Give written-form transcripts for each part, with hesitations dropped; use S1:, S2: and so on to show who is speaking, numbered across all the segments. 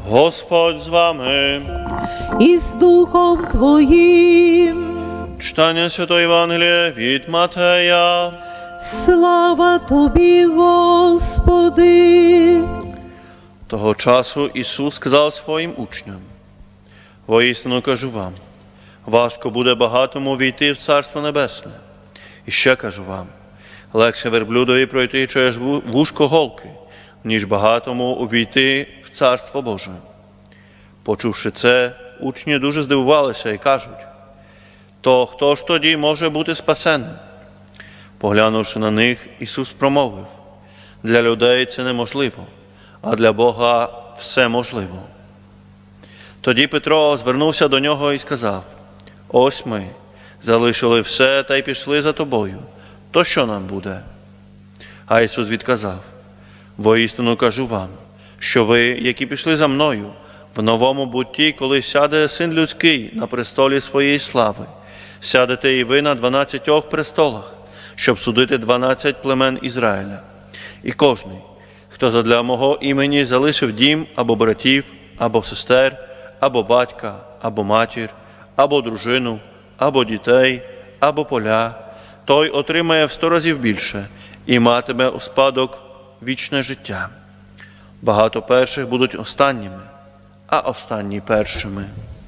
S1: Господь з вами.
S2: І з Духом Твоїм.
S1: Читання Святої Євангелія від Матея.
S2: Слава Тобі, Господи!
S1: Того часу Ісус сказав своїм учням: «Воістину кажу вам, важко буде багатому війти в Царство Небесне. І ще кажу вам, легше верблюдові пройти через вушко голки, ніж багатому увійти в Царство Боже». Почувши це, учні дуже здивувалися і кажуть: «То хто ж тоді може бути спасенним?» Поглянувши на них, Ісус промовив: «Для людей це неможливо, а для Бога все можливо». Тоді Петро звернувся до нього і сказав: «Ось ми залишили все та й пішли за тобою. То що нам буде?» А Ісус відказав: «Воістину кажу вам, що ви, які пішли за мною, в новому бутті, коли сяде Син Людський на престолі своєї слави, сядете і ви на 12 престолах, щоб судити 12 племен Ізраїля. І кожний, хто задля мого імені залишив дім або братів, або сестер, або батька, або матір, або дружину, або дітей, або поля, той отримає в 100 разів більше і матиме у спадок вічне життя. Багато перших будуть останніми, а останні першими».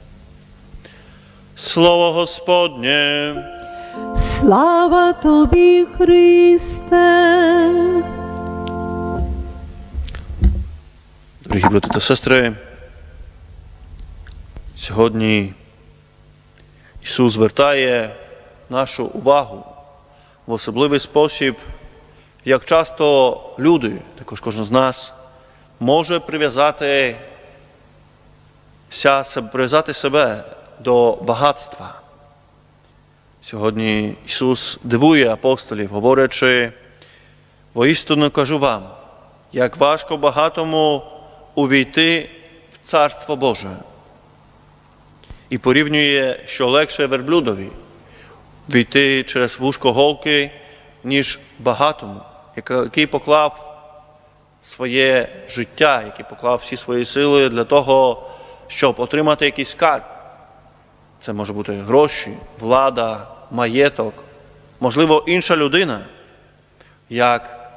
S1: Слово Господнє!
S2: Слава Тобі, Христе!
S1: Дорогі брати та сестри, сьогодні Ісус звертає нашу увагу в особливий спосіб, як часто люди, також кожен з нас, може прив'язати себе до багатства. Сьогодні Ісус дивує апостолів, говорячи: «Воістину кажу вам, як важко багатому увійти в Царство Боже». І порівнює, що легше верблюдові війти через вушко голки, ніж багатому, який поклав своє життя, який поклав всі свої сили для того, щоб отримати якийсь скарб. Це може бути гроші, влада, маєток, можливо, інша людина. Як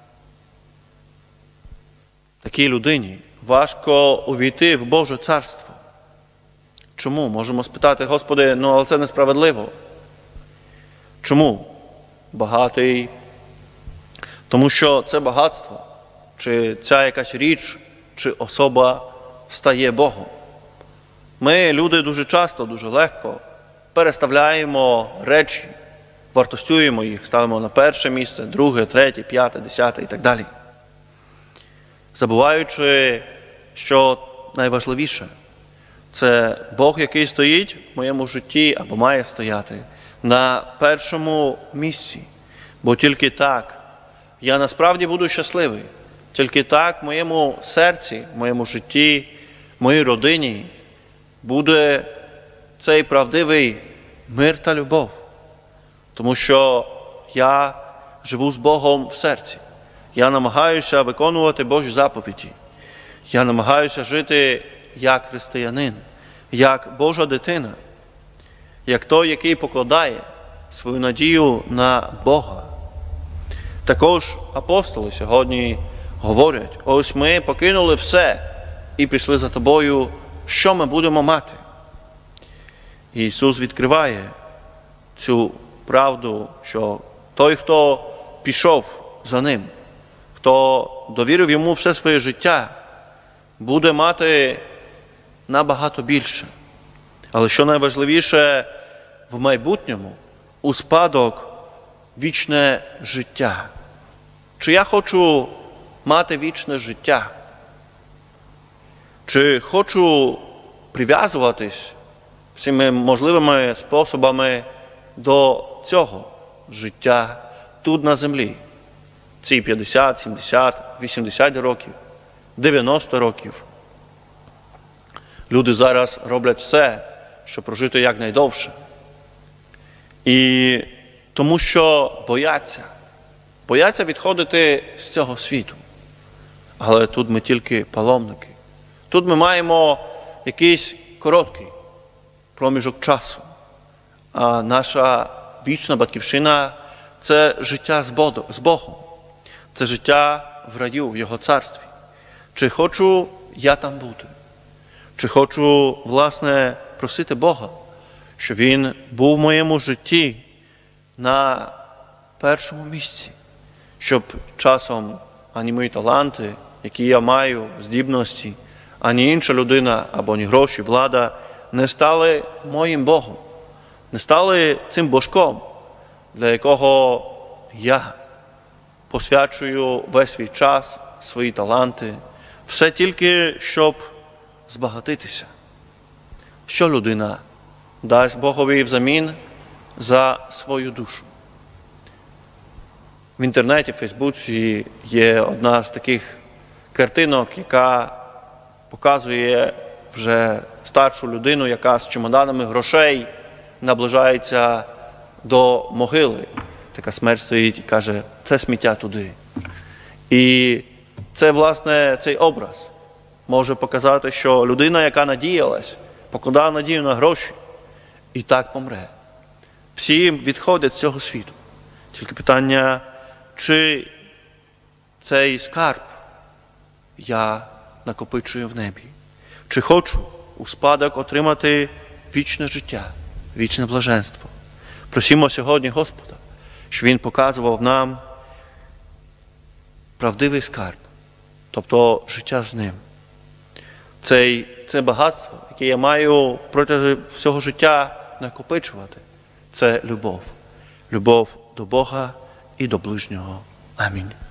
S1: такій людині важко увійти в Боже Царство. Чому? Можемо спитати: «Господи, але це несправедливо». Чому? Багатий. Тому що це багатство, чи ця якась річ, чи особа стає Богом. Ми, люди, дуже часто, дуже легко переставляємо речі, вартостюємо їх, ставимо на перше місце, друге, третє, п'яте, 10 і так далі. Забуваючи, що найважливіше – це Бог, який стоїть в моєму житті або має стояти на першому місці. Бо тільки так я насправді буду щасливий. Тільки так в моєму серці, в моєму житті, в моїй родині буде цей правдивий мир та любов. Тому що я живу з Богом в серці. Я намагаюся виконувати Божі заповіді. Я намагаюся жити як християнин, як Божа дитина, як той, який покладає свою надію на Бога. Також апостоли сьогодні говорять: «Ось ми покинули все і пішли за тобою, що ми будемо мати?» І Ісус відкриває цю правду, що той, хто пішов за Ним, хто довірив Йому все своє життя, буде мати набагато більше. Але що найважливіше, в майбутньому у спадок вічне життя. Чи я хочу мати вічне життя? Чи хочу прив'язуватись всіми можливими способами до цього життя тут на землі? Ці 50, 70, 80 років, 90 років. Люди зараз роблять все, щоб прожити якнайдовше. І тому що бояться відходити з цього світу. Але тут ми тільки паломники. Тут ми маємо якийсь короткий проміжок часу, а наша вічна батьківщина – це життя з Богом, це життя в раю, в Його царстві. Чи хочу я там бути? Чи хочу, власне, просити Бога, щоб Він був в моєму житті на першому місці, щоб часом ані мої таланти, які я маю, здібності, ані інша людина, або ні гроші, влада, не стали моїм Богом, не стали цим божком, для якого я посвячую весь свій час, свої таланти, все тільки, щоб збагатитися. Що людина дасть Богові взамін за свою душу? В інтернеті, в Фейсбуці є одна з таких картинок, яка показує вже старшу людину, яка з чемоданами грошей наближається до могили. Така смерть стоїть і каже, це сміття туди. І це, власне, цей образ може показати, що людина, яка надіялась, покладала надію на гроші, і так помре. Всі відходять з цього світу. Тільки питання, чи цей скарб я накопичую в небі? Чи хочу у спадок отримати вічне життя, вічне блаженство? Просимо сьогодні Господа, щоб Він показував нам правдивий скарб, тобто життя з Ним. Це багатство, яке я маю протягом всього життя накопичувати, це любов. Любов до Бога і до ближнього. Амінь.